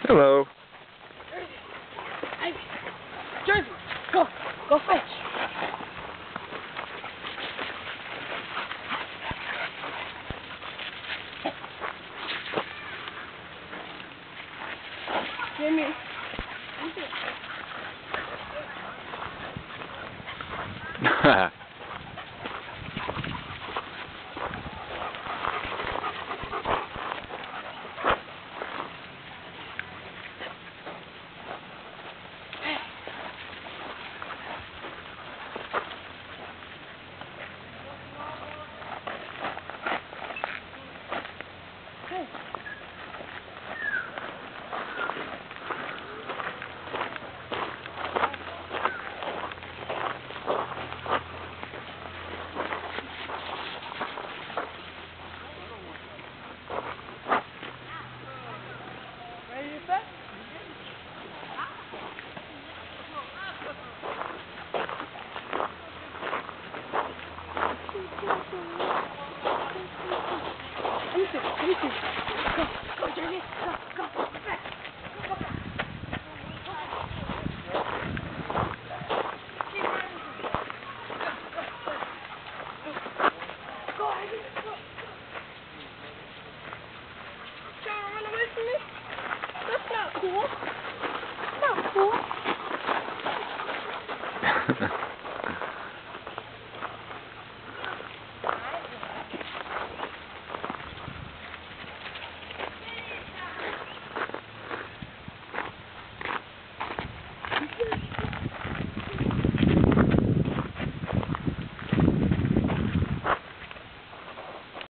Hello. Hey, Jersey, go fetch. Jimmy. Ready to fetch? Let me see. Go, Jersey. Go. Go, Ivy. Go. Trying to run away from me? That's not cool.